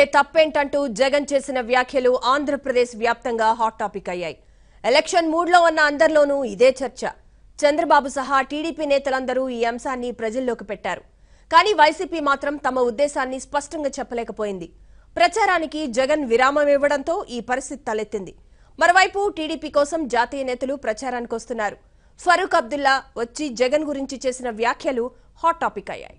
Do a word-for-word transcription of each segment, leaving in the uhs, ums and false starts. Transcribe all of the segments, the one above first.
తప్పేంటంటూ జగన్ చేసిన వ్యాఖ్యలు ఆంధ్రప్రదేశ్ వ్యాప్తంగా హాట్ టాపిక్ అయ్యాయి. ఎలక్షన్ మూడ్లో ఉన్న అందరిలోనూ ఇదే చర్చ. చంద్రబాబు సహా టీడీపీ నేతలందరూ ఈ అంశాన్ని ప్రజల్లోకి పెట్టారు. కానీ వైసీపీ మాత్రం తమ ఉద్దేశాన్ని స్పష్టంగా చెప్పలేకపోయింది. ప్రచారానికి జగన్ విరామం ఇవ్వడంతో ఈ పరిస్థితి తలెత్తింది. మరోవైపు టీడీపీ కోసం జాతీయ నేతలు ప్రచారానికి వస్తున్నారు. ఫరూక్ అబ్దుల్లా వచ్చి జగన్ గురించి చేసిన వ్యాఖ్యలు హాట్ టాపిక్ అయ్యాయి.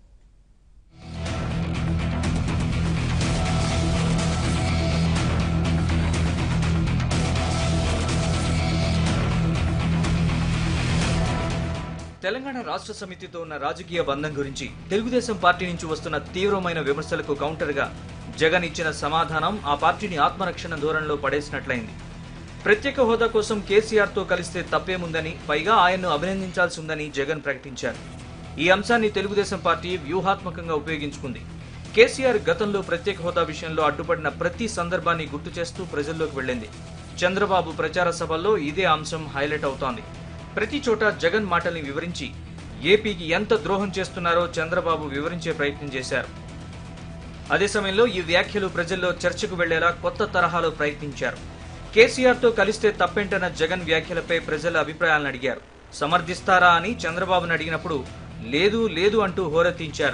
తెలంగాణ రాష్ట్ర సమితితో ఉన్న రాజకీయ బంధం గురించి తెలుగుదేశం పార్టీ నుంచి వస్తున్న తీవ్రమైన విమర్శలకు కౌంటర్గా జగన్ ఇచ్చిన సమాధానం ఆ పార్టీని ఆత్మరక్షణ ధోరణిలో పడేసినట్లయింది. ప్రత్యేక హోదా కోసం కేసీఆర్ తో కలిస్తే తప్పేముందని, పైగా ఆయన్ను అభినందించాల్సి ఉందని జగన్ ప్రకటించారు. ఈ అంశాన్ని తెలుగుదేశం పార్టీ వ్యూహాత్మకంగా ఉపయోగించుకుంది. కేసీఆర్ గతంలో ప్రత్యేక హోదా విషయంలో అడ్డుపడిన ప్రతి సందర్భాన్ని గుర్తు చేస్తూ ప్రజల్లోకి వెళ్లింది. చంద్రబాబు ప్రచార సభల్లో ఇదే అంశం హైలైట్ అవుతోంది. ప్రతి చోట జగన్ మాటల్ని వివరించి ఏపీకి ఎంత ద్రోహం చేస్తున్నారో చంద్రబాబు వివరించే ప్రయత్నం చేశారు. అదే సమయంలో ఈ వ్యాఖ్యలు ప్రజల్లో చర్చకు వెళ్లేలా కొత్త తరహాలో ప్రయత్నించారు. కేసీఆర్ తో కలిస్తే తప్పేంటన్న జగన్ వ్యాఖ్యలపై ప్రజల అభిప్రాయాలను అడిగారు. సమర్థిస్తారా అని చంద్రబాబును అడిగినప్పుడు లేదు లేదు అంటూ హోరెత్తించారు.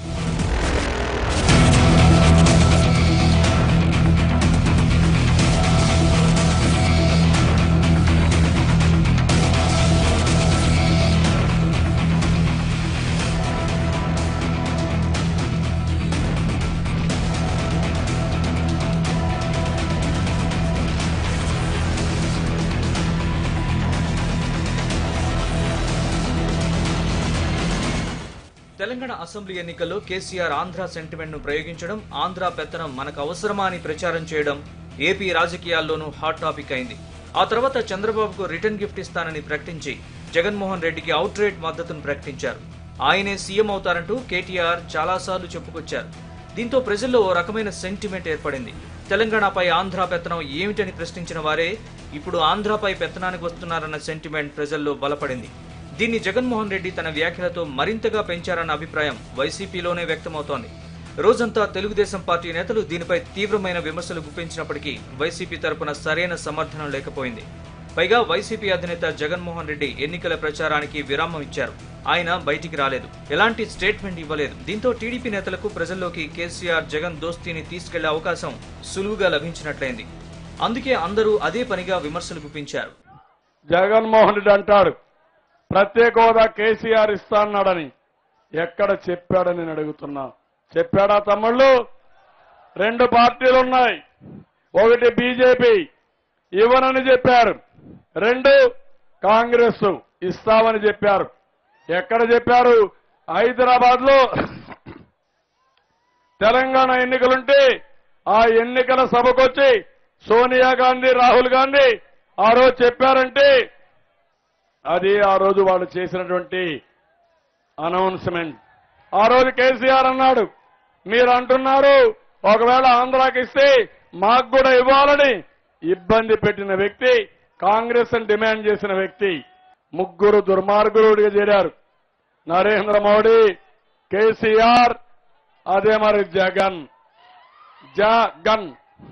తెలంగాణ అసెంబ్లీ ఎన్నికల్లో కేసీఆర్ ఆంధ్ర సెంటిమెంట్ ను ప్రయోగించడం, ఆంధ్ర పెత్తనం మనకు అవసరమా అని ప్రచారం చేయడం ఏపీ రాజకీయాల్లోనూ హాట్ టాపిక్ అయింది. ఆ తర్వాత చంద్రబాబుకు రిటర్న్ గిఫ్ట్ ఇస్తానని ప్రకటించి జగన్మోహన్ రెడ్డికి అవుట్ రైట్ మద్దతును ప్రకటించారు. ఆయనే సీఎం అవుతారంటూ కేటీఆర్ చాలాసార్లు చెప్పుకొచ్చారు. దీంతో ప్రజల్లో ఓ రకమైన సెంటిమెంట్ ఏర్పడింది. తెలంగాణపై ఆంధ్ర పెత్తనం ఏమిటని ప్రశ్నించిన వారే ఇప్పుడు ఆంధ్రపై పెత్తనానికి వస్తున్నారన్న సెంటిమెంట్ ప్రజల్లో బలపడింది. దీన్ని జగన్మోహన్ రెడ్డి తన వ్యాఖ్యలతో మరింతగా పెంచారన్న అభిప్రాయం వైసీపీలోనే వ్యక్తమవుతోంది. రోజంతా తెలుగుదేశం పార్టీ నేతలు దీనిపై తీవ్రమైన విమర్శలు గుప్పించినప్పటికీ వైసీపీ తరపున సరైన సమర్థనం లేకపోయింది. పైగా వైసీపీ అధినేత జగన్మోహన్ రెడ్డి ఎన్నికల ప్రచారానికి విరామం ఇచ్చారు. ఆయన బయటికి రాలేదు, ఎలాంటి స్టేట్మెంట్ ఇవ్వలేదు. దీంతో టీడీపీ నేతలకు ప్రజల్లోకి కేసీఆర్ జగన్ దోస్తీని తీసుకెళ్లే అవకాశం సులువుగా లభించినట్లయింది. అందుకే అందరూ అదే పనిగా విమర్శలు గుప్పించారు. జగన్మోహన్ రెడ్డి అంటాడు ప్రత్యేక హోదా కేసీఆర్ ఇస్తా అన్నాడని. ఎక్కడ చెప్పాడని నేను అడుగుతున్నా. చెప్పాడా తమ్ముళ్ళు? రెండు పార్టీలు ఉన్నాయి. ఒకటి బీజేపీ ఇవ్వనని చెప్పారు, రెండు కాంగ్రెస్ ఇస్తామని చెప్పారు. ఎక్కడ చెప్పారు? హైదరాబాద్ లో తెలంగాణ ఎన్నికలుంటే ఆ ఎన్నికల సభకొచ్చి సోనియా గాంధీ, రాహుల్ గాంధీ ఆ రోజు చెప్పారంటే అది ఆ రోజు వాళ్ళు చేసినటువంటి అనౌన్స్మెంట్. ఆ రోజు కేసీఆర్ అన్నాడు, మీరు అంటున్నారు ఒకవేళ ఆంధ్రాకి ఇస్తే మాకు కూడా ఇవ్వాలని ఇబ్బంది పెట్టిన వ్యక్తి, కాంగ్రెస్ అని డిమాండ్ చేసిన వ్యక్తి. ముగ్గురు దుర్మార్గులుగా చేరారు. నరేంద్ర మోడీ, కేసీఆర్, అదే మరి జగన్. జగన్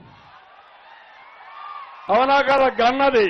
అవునా కదా? గన్ అది.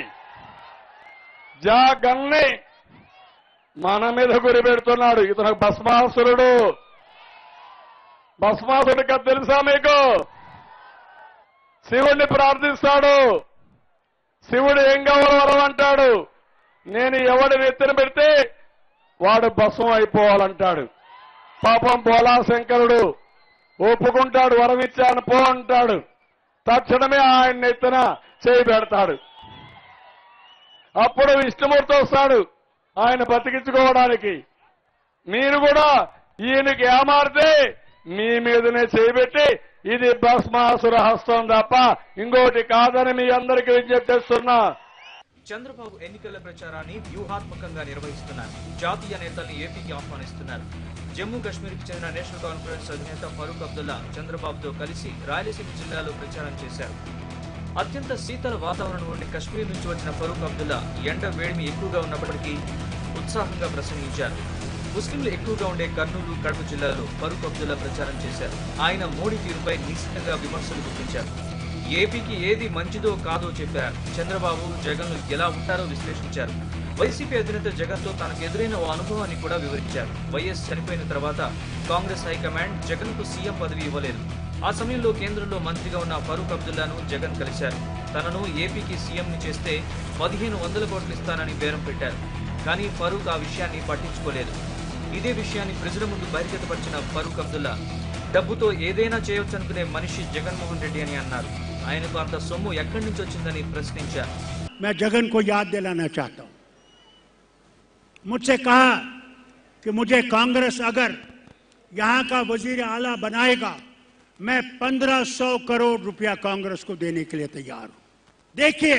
జగన్ని మన మీద గురి పెడుతున్నాడు. ఇతను భస్మాసురుడు. భస్మాసురుడు కదా తెలుసా మీకు? శివుడిని ప్రార్థిస్తాడు. శివుడు ఏం కావాలో వరం అంటాడు. నేను ఎవడిని ఎత్తిన పెడితే వాడు భస్మం అయిపోవాలంటాడు. పాపం పోలా శంకరుడు ఒప్పుకుంటాడు, వరం ఇచ్చాను పో అంటాడు. తక్షణమే ఆయన ఎత్తిన చేయి పెడతాడు. అప్పుడు విష్ణుమూర్తి వస్తాడు ఆయన బతికించుకోవడానికి. మీరు కూడా ఈయనకి ఏమారితే మీ మీదనే చేయబెట్టి ఇది భస్మాసుర హస్తం తప్ప ఇంకోటి కాదని మీ అందరికీ విజ్ఞప్తి చేస్తున్నా. చంద్రబాబు ఎన్నికల ప్రచారాన్ని వ్యూహాత్మకంగా నిర్వహిస్తున్నారు. జాతీయ నేతల్ని ఏపీకి ఆహ్వానిస్తున్నారు. జమ్మూ కశ్మీర్ కి చెందిన నేషనల్ కాన్ఫరెన్స్ అధినేత ఫరూక్ అబ్దుల్లా చంద్రబాబుతో కలిసి రాయలసీమ జిల్లాలో ప్రచారం చేశారు. అత్యంత శీతల వాతావరణం ఉండి కశ్మీర్ నుంచి వచ్చిన ఫరూక్ అబ్దుల్లా ఎండ వేడిమి ఎక్కువగా ఉన్నప్పటికీ ఉత్సాహంగా ప్రసంగించారు. ముస్లింలు ఎక్కువగా ఉండే కర్నూలు, కడప జిల్లాలో ఫరూక్ అబ్దుల్లా ప్రచారం చేశారు. ఆయన మోడీ తీరుపై నిశ్చితంగా విమర్శలు గుర్తించారు. ఏపీకి ఏది మంచిదో కాదో చెప్పారు. చంద్రబాబు, జగన్లు ఎలా ఉంటారో విశ్లేషించారు. వైసీపీ అధినేత జగన్తో తనకు ఎదురైన ఓ అనుభవాన్ని కూడా వివరించారు. వైఎస్ చనిపోయిన తర్వాత కాంగ్రెస్ హైకమాండ్ జగన్కు సీఎం పదవి ఇవ్వలేదు. ఆ సమయంలో కేంద్రంలో మంత్రిగా ఉన్న ఫరూక్ అబ్దుల్లాను జగన్ కలిశారు. తనను ఏపీకి సీఎంని చేస్తే పదిహేను వందల కోట్లు ఇస్తానని బేరం పెట్టారు. కానీ ఫరూక్ ఆ విషయాన్ని పట్టించుకోలేదు. ఇదే విషయాన్ని ప్రజల ముందు బహిర్గతపరిచిన ఫరూక్ అబ్దుల్లా డబ్బుతో ఏదైనా చేయొచ్చనుకునే మనిషి జగన్మోహన్ రెడ్డి అని అన్నారు. ఆయనకు అంత సొమ్ము ఎక్కడి నుంచి వచ్చిందని ప్రశ్నించారు. मैं जगन को याद दिलाना चाहता हूं. मुझसे कहा कि मुझे कांग्रेस अगर यहां का वजीर आला बनाएगा मैं पंद्रह सौ करोड़ रुपया कांग्रेस को देने के लिए तैयार हूं. देखिए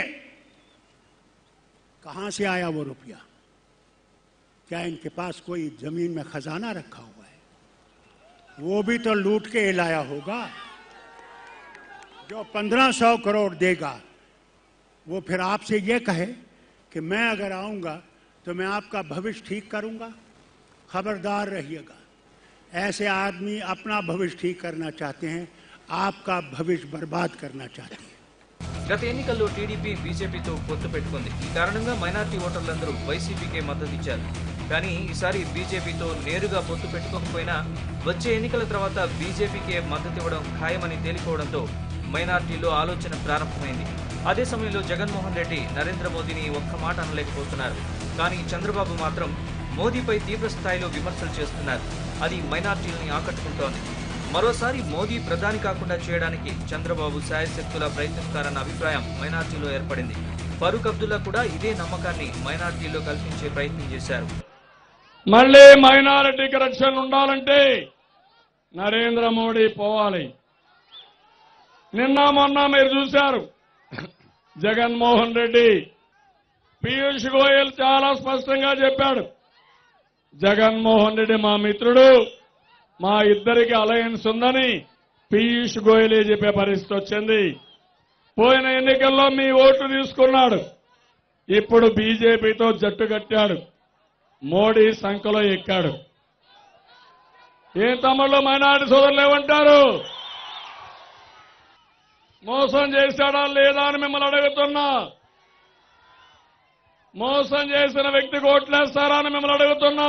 कहां से आया वो रुपया. क्या इनके पास कोई जमीन में खजाना रखा हुआ है? वो भी तो लूट के लाया होगा. जो पंद्रह सौ करोड़ देगा वो फिर आपसे ये कहे कि मैं अगर आऊंगा तो मैं आपका भविष्य ठीक करूंगा. खबरदार रहिएगा. ऐसे आदमी अपना भविष्य ठीक करना चाहते हैं, आपका भविष्य बर्बाद करना चाहते हैं. గత ఎన్నికల్లో టీడీపీ బీజేపీతో పొత్తు పెట్టుకుంది. ఈ కారణంగా మైనారిటీ ఓటర్లందరూ వైసీపీకే మద్దతిచ్చారు. కానీ ఈసారి బీజేపీతో నేరుగా పొత్తు పెట్టుకోకపోయినా వచ్చే ఎన్నికల తర్వాత బీజేపీకే మద్దతివ్వడం ఖాయమని తేలిపోవడంతో మైనారిటీలో ఆలోచన ప్రారంభమైంది. అదే సమయంలో జగన్మోహన్ రెడ్డి నరేంద్ర మోదీని ఒక్క మాట అనలేకపోతున్నారు. కానీ చంద్రబాబు మాత్రం మోదీపై తీవ్ర స్థాయిలో విమర్శలు చేస్తున్నారు. అది మైనారిటీలని ఆకట్టుకుంటోంది. మరోసారి మోదీ ప్రధాని కాకుండా చేయడానికి చంద్రబాబు శాయశక్తులా ప్రయత్నిస్తారన్న అభిప్రాయం మైనారిటీలో ఏర్పడింది. ఫరూక్ అబ్దుల్లా కూడా ఇదే నమ్మకాన్ని మైనారిటీలో కల్పించే ప్రయత్నం చేశారు. మళ్ళీ మైనారిటీకి రక్షణ ఉండాలంటే నరేంద్ర మోడీ పోవాలి. నిన్న మొన్న మీరు చూశారు, జగన్మోహన్ రెడ్డి, పీయూష్ గోయల్ చాలా స్పష్టంగా చెప్పాడు. జగన్మోహన్ రెడ్డి మా మిత్రుడు, మా ఇద్దరికి అలయన్స్ ఉందని పీయూష్ గోయలే చెప్పే పరిస్థితి వచ్చింది. పోయిన ఎన్నికల్లో మీ ఓట్లు తీసుకున్నాడు. ఇప్పుడు బీజేపీతో జట్టు కట్టాడు. మోడీ సంఖలో ఎక్కాడు. ఏ తమ్ముళ్ళు మైనారిటీ సోదరులు ఏమంటారు? మోసం చేశాడా లేదా అని మిమ్మల్ని అడుగుతున్నా. మోసం చేసిన వ్యక్తికి ఓట్లేస్తారా అని మిమ్మల్ని అడుగుతున్నా.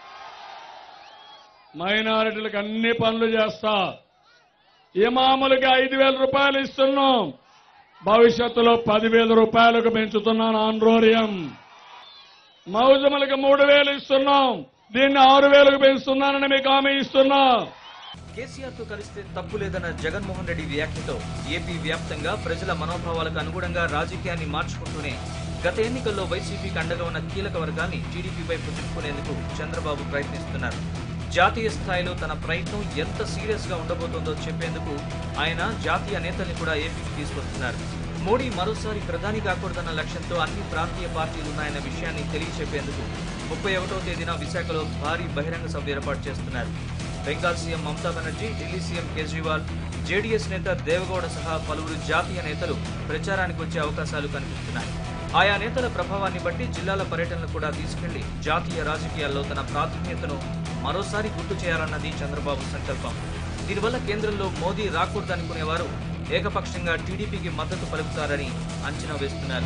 మైనారిటీలకు అన్ని పనులు చేస్తా. ఇమాములకి ఐదు వేల రూపాయలు ఇస్తున్నాం. భవిష్యత్తులో పదివేల రూపాయలకు పెంచుతున్నాను ఆండ్రోరియం. మౌజములకు మూడు వేలు ఇస్తున్నాం. దీన్ని ఆరు వేలకు పెంచుతున్నానని మీకు హామీ ఇస్తున్నా. కేసీఆర్ తో కలిస్తే తప్పు లేదన్న జగన్మోహన్ రెడ్డి వ్యాఖ్యతో ఏపీ వ్యాప్తంగా ప్రజల మనోభావాలకు అనుగుణంగా రాజకీయాన్ని మార్చుకుంటూనే గత ఎన్నికల్లో వైసీపీకి అండగా ఉన్న కీలక వర్గాన్ని టీడీపీపై పుచ్చుకునేందుకు చంద్రబాబు ప్రయత్నిస్తున్నారు. జాతీయ స్థాయిలో తన ప్రయత్నం ఎంత సీరియస్ గా ఉండబోతోందో చెప్పేందుకు ఆయన జాతీయ నేతల్ని కూడా ఏపీకి తీసుకొస్తున్నారు. మోడీ మరోసారి ప్రధాని కాకూడదన్న లక్ష్యంతో అన్ని ప్రాంతీయ పార్టీలు ఉన్నాయన్న విషయాన్ని తెలియచెప్పేందుకు ముప్పై ఒకటో తేదీన విశాఖలో భారీ బహిరంగ సభ ఏర్పాటు చేస్తున్నారు. Bengal CM Mamata Banerjee, Delhi CM Kejriwal, JDS నేత దేవగౌడ సహా పలువురు జాతీయ నేతలు ప్రచారానికి వచ్చే అవకాశాలు కనిపిస్తున్నాయి. ఆయా నేతల ప్రభావాన్ని బట్టి జిల్లాల పర్యటనలు కూడా తీసుకెళ్లి జాతీయ రాజకీయాల్లో తన ప్రాధాన్యతను మరోసారి గుర్తు చేయాలన్నది చంద్రబాబు సంకల్పం. దీనివల్ల కేంద్రంలో మోదీ రాకూడదనుకునేవారు ఏకపక్షంగా టీడీపీకి మద్దతు పలుకుతారని అంచనా వేస్తున్నారు.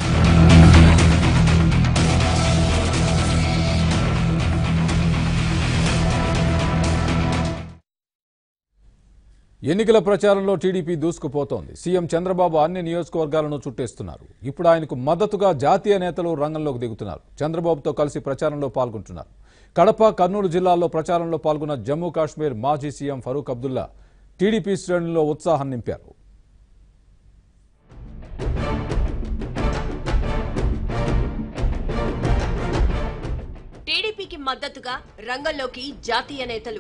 ఎన్నికల ప్రచారంలో టీడీపీ దూసుకుపోతోంది. సీఎం చంద్రబాబు అన్ని నియోజకవర్గాలను చుట్టేస్తున్నారు. ఇప్పుడు ఆయనకు మద్దతుగా జాతీయ నేతలు రంగంలోకి దిగుతున్నారు. చంద్రబాబుతో కలిసి ప్రచారంలో పాల్గొంటున్నారు. కడప, కర్నూలు జిల్లాల్లో ప్రచారంలో పాల్గొన్న జమ్మూ కాశ్మీర్ మాజీ సీఎం ఫరూక్ అబ్దుల్లా టీడీపీ శ్రేణుల్లో ఉత్సాహం నింపారు. టీడీపీకి మద్దతుగా రంగంలోకి జాతీయ నేతలు.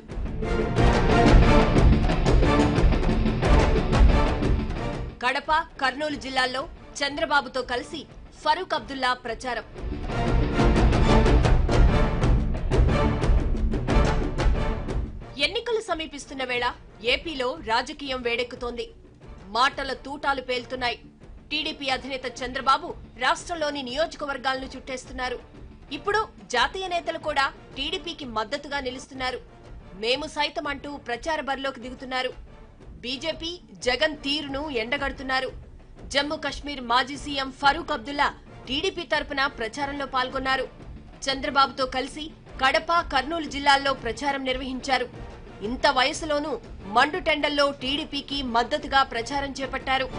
కడప, కర్నూలు జిల్లాల్లో చంద్రబాబుతో కలిసి ఫరూక్ అబ్దుల్లా ప్రచారం. ఎన్నికలు సమీపిస్తున్న వేళ ఏపీలో రాజకీయం వేడెక్కుతోంది. మాటల తూటాలు పేలుతున్నాయి. టీడీపీ అధినేత చంద్రబాబు రాష్ట్రంలోని నియోజకవర్గాలను చుట్టేస్తున్నారు. ఇప్పుడు జాతీయ నేతలు కూడా టీడీపీకి మద్దతుగా నిలుస్తున్నారు. మేము సైతం అంటూ ప్రచార బరిలోకి దిగుతున్నారు. బీజేపీ జగన్ తీరును ఎండగడుతున్నారు. జమ్మూ కశ్మీర్ మాజీ సీఎం ఫరూక్ అబ్దుల్లా టీడీపీ తరపున ప్రచారంలో పాల్గొన్నారు. చంద్రబాబుతో కలిసి కడప, కర్నూలు జిల్లాల్లో ప్రచారం నిర్వహించారు. ఇంత వయసులోనూ మండుటెండల్లో టీడీపీకి మద్దతుగా ప్రచారం చేపట్టారు.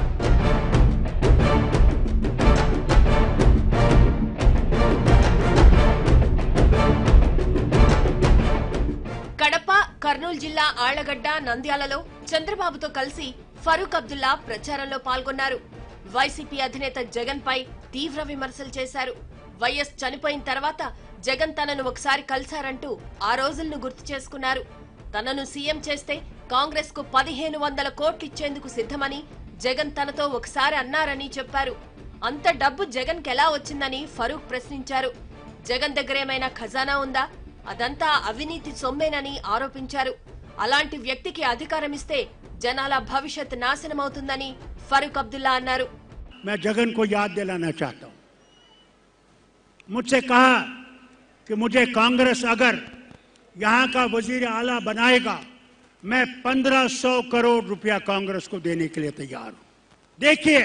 కడప, కర్నూలు జిల్లా ఆళ్లగడ్డ, నంద్యాలలో చంద్రబాబుతో కలిసి ఫరూక్ అబ్దుల్లా ప్రచారంలో పాల్గొన్నారు. వైసీపీ అధినేత జగన్ పై తీవ్ర విమర్శలు చేశారు. వైఎస్ చనిపోయిన తర్వాత జగన్ తనను ఒకసారి కలిశారంటూ ఆ రోజులను గుర్తు చేసుకున్నారు. తనను సీఎం చేస్తే కాంగ్రెస్ కు పదిహేను వందల కోట్లు ఇచ్చేందుకు సిద్ధమని జగన్ తనతో ఒకసారి అన్నారని చెప్పారు. అంత డబ్బు జగన్ కెలా వచ్చిందని ఫరూక్ ప్రశ్నించారు. జగన్ దగ్గరేమైనా ఖజానా ఉందా? అదంతా అవినీతి సొమ్మేనని ఆరోపించారు. అలాంటి వ్యక్తికి అధికారం ఇస్తే జనాల భవిష్యత్ నాశనమవుతుందని ఫరూక్ అబ్దుల్లా అన్నారు. मैं जगन को याद दिलाना चाहता हूं, मुझसे कहा कि मुझे कांग्रेस अगर यहां का वजीर आला बनाएगा मैं पंद्रह सौ करोड़ रुपया कांग्रेस को देने के लिए तैयार हूं. देखिए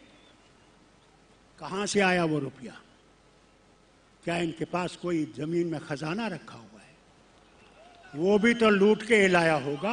कहां से आया वो रुपया. क्या इनके पास कोई जमीन में खजाना रखा हुआ है? वो भी तो लूट के लाया होगा.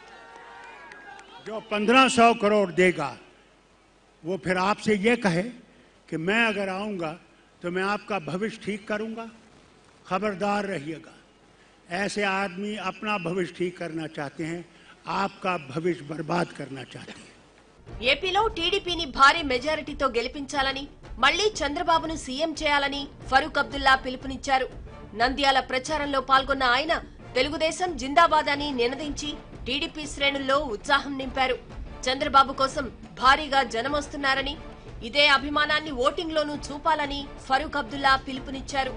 जो पंद्रह सौ करोड़ देगा वो फिर आपसे ये कहे कि मैं अगर आऊंगा तो मैं आपका भविष्य ठीक करूंगा. खबरदार रहिएगा. ऐसे आदमी अपना भविष्य ठीक करना चाहते हैं, आपका भविष्य बर्बाद करना चाहते हैं. ఏపీలో టీడీపీని భారీ మెజారిటీతో గెలిపించాలని, మళ్లీ చంద్రబాబును సీఎం చేయాలని ఫరూక్ అబ్దుల్లా పిలుపునిచ్చారు. నంద్యాల ప్రచారంలో పాల్గొన్న ఆయన తెలుగుదేశం జిందాబాద్ అని నినదించి టీడీపీ శ్రేణుల్లో ఉత్సాహం నింపారు. చంద్రబాబు కోసం భారీగా జనమొస్తున్నారని, ఇదే అభిమానాన్ని ఓటింగ్లోనూ చూపాలని ఫరూక్ అబ్దుల్లా పిలుపునిచ్చారు.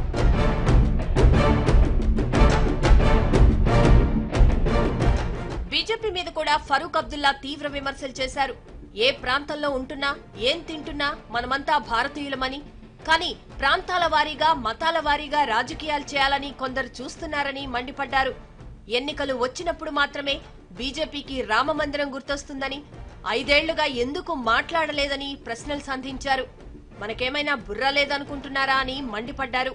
బీజేపీ మీద కూడా ఫరూక్ అబ్దుల్లా తీవ్ర విమర్శలు చేశారు. ఏ ప్రాంతంలో ఉంటున్నా, ఏం తింటున్నా మనమంతా భారతీయులమని, కానీ ప్రాంతాల వారీగా, మతాల వారీగా రాజకీయాలు చేయాలని కొందరు చూస్తున్నారని మండిపడ్డారు. ఎన్నికలు వచ్చినప్పుడు మాత్రమే బీజేపీకి రామమందిరం గుర్తొస్తుందని, ఐదేళ్లుగా ఎందుకు మాట్లాడలేదని ప్రశ్నలు సంధించారు. మనకేమైనా బుర్ర లేదనుకుంటున్నారా అని మండిపడ్డారు.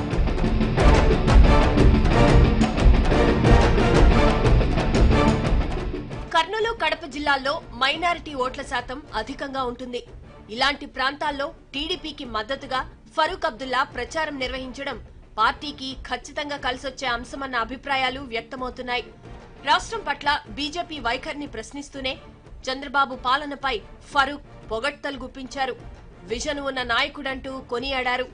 కర్నూలు, కడప జిల్లాల్లో మైనారిటీ ఓట్ల శాతం అధికంగా ఉంటుంది. ఇలాంటి ప్రాంతాల్లో టీడీపీకి మద్దతుగా ఫరూక్ అబ్దుల్లా ప్రచారం నిర్వహించడం పార్టీకి ఖచ్చితంగా కలిసొచ్చే అంశమన్న అభిప్రాయాలు వ్యక్తమవుతున్నాయి. రాష్ట్రం పట్ల బీజేపీ వైఖరిని ప్రశ్నిస్తూనే చంద్రబాబు పాలనపై ఫరూక్ పొగడ్తలు గుప్పించారు. విజన్ ఉన్న నాయకుడంటూ కొనియాడారు.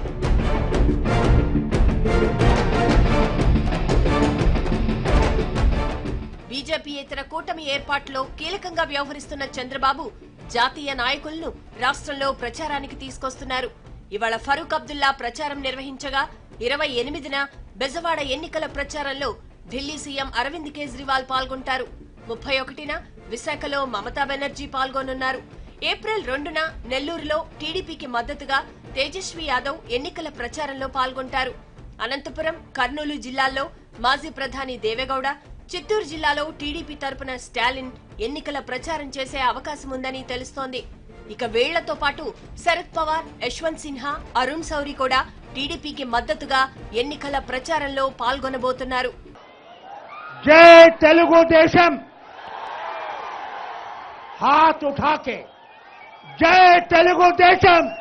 బీజేపీ ఇతర కూటమి ఏర్పాటులో కీలకంగా వ్యవహరిస్తున్న చంద్రబాబు జాతీయ నాయకులను రాష్ట్రంలో ప్రచారానికి తీసుకొస్తున్నారు. ఇవాళ ఫరూక్ అబ్దుల్లా ప్రచారం నిర్వహించగా ఇరవై ఎనిమిదిన బెజవాడ ఎన్నికల ప్రచారంలో ఢిల్లీ సీఎం అరవింద్ కేజ్రీవాల్ పాల్గొంటారు. ముప్పై ఒకటిన విశాఖలో మమతా బెనర్జీ పాల్గొనున్నారు. ఏప్రిల్ రెండున నెల్లూరులో టీడీపీకి మద్దతుగా తేజస్వి యాదవ్ ఎన్నికల ప్రచారంలో పాల్గొంటారు. అనంతపురం, కర్నూలు జిల్లాల్లో మాజీ ప్రధాని దేవేగౌడ, చిత్తూరు జిల్లాలో టీడీపీ తరపున స్టాలిన్ ఎన్నికల ప్రచారం చేసే అవకాశం ఉందని తెలుస్తోంది. ఇక వీళ్లతో పాటు శరద్ పవార్, యశ్వంత్ సిన్హా, అరుణ్ శౌరి కూడా టీడీపీకి మద్దతుగా ఎన్నికల ప్రచారంలో పాల్గొనబోతున్నారు. जय तेलुगु देशम हाथ उठा के जय तेलुगु देशम